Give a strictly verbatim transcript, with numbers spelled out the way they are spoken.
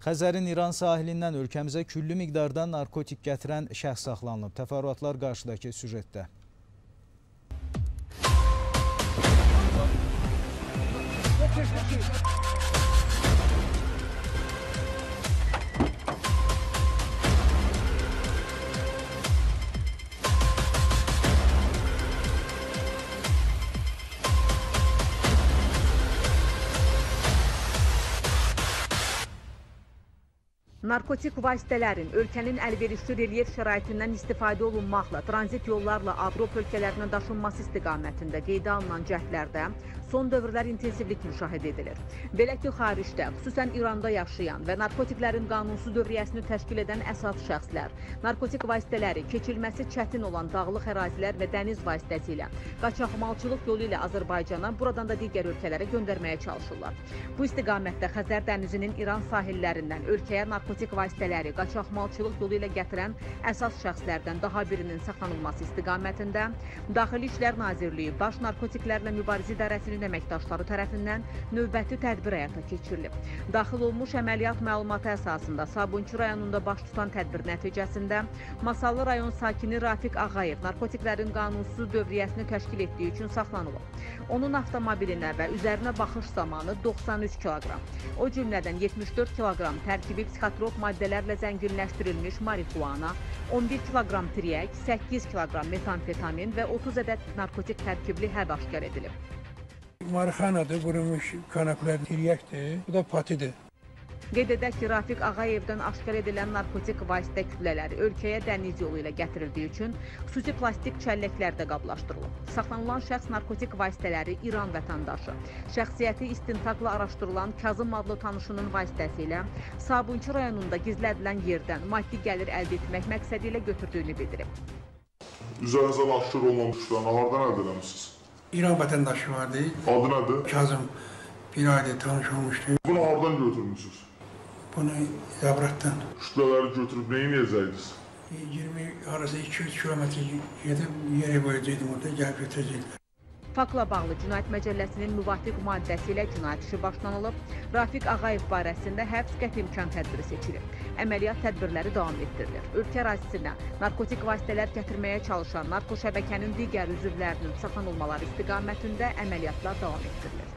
Xəzərin İran sahilindən ölkəmizə küllü miqdarda narkotik gətirən şəxs saxlanılıb. Təfərrüatlar qarşıdakı süjetdə. Narkotik vasitələrin ölkənin əlverişli relyef şəraitindən istifadə olunmaqla tranzit yollarla Avropa ölkələrinə daşınması istiqamətində qeydə alınan cəhdlərdə son dövrlər intensivlik müşahidə edilir. Belə ki, xaricdə, xüsusən İranda yaşayan və narkotiklərin qanunsuz dövriyyəsini təşkil edən əsas şəxslər, narkotik vasitələri keçilməsi çətin olan dağlıq ərazilər və dəniz vasitəsilə, qaçaqmalçılıq yolu ilə Azərbaycana, buradan da digər ölkələrə göndərməyə çalışırlar. Bu istiqamətdə Xəzər dənizinin İran sahillərindən ölkəyə narkotik vasitələri qaçaqmalçılıq yolu ilə gətirən əsas şəxslərdən daha birinin saxlanılması istiqamətində Daxili İşlər Nazirliyi Baş Narkotiklərlə Mübarizə İdarəsinin əməkdaşları tərəfindən növbəti tədbir həyata keçirilib. Daxil olmuş əməliyyat məlumatı əsasında Sabunçu rayonunda baş tutan tədbir nəticəsində Masallı rayon sakini Rafiq Ağayev narkotiklərin qanunsuz dövriyyəsini təşkil etdiyi üçün saxlanılıb. Onun avtomobilinə və üzərinə baxış zamanı doxsan üç kiloqram, o cümlədən yetmiş dörd kiloqram tərkibi psixotrop maddələrlə zənginləşdirilmiş marihuana, on bir kiloqram triyək, səkkiz kiloqram metamfetamin və otuz ədəd narkotik tərkibli həb aşkar edilib. Marixanadır, qurumuş kanaplər, tiryəkdir, bu da patidir. Qeyd edək ki, Rafiq Ağayevdən aşkar edilən narkotik vasitə kütlələri ölkəyə dəniz yolu ilə gətirildiyi üçün xüsusi plastik çəlləklərdə qablaşdırılıb. Saxlanılan şəxs narkotik vasitələri İran vətəndaşı, şəxsiyyəti istintaqla araşdırılan Kazım adlı tanışının vasitəsilə Sabunçu rayonunda gizlədilən yerdən maddi gəlir əldə etmək məqsədi ilə götürdüyünü bildirib. Üzərinizə aşkar olmamışlar, hardan əldə eləmişsiniz? İran vətəndaşı vardı. Adı nədir? Kazım bir ayda tanış olmuşdu. Bunu hardan götürmüşsünüz? Bunu Zabratdan. Kütlələri götürüb neyi yiyəcəydiniz? iyirmi arası iki üç kilometre gedib yerə qoyacaqdım, orada gəlib götürəcəklər. Faktla bağlı Cinayət Məcəlləsinin müvafiq maddəsi ilə cinayət işi başlanılıb. Rafiq Ağayev barəsində həbs qəti imkan tədbiri seçilib. Əməliyyat tədbirləri davam etdirilir. Ölkə ərazisinə narkotik vasitələr gətirməyə çalışan narko şəbəkənin digər üzvlərinin saxlanılmaları istiqamətində əməliyyatlar davam etdirilir.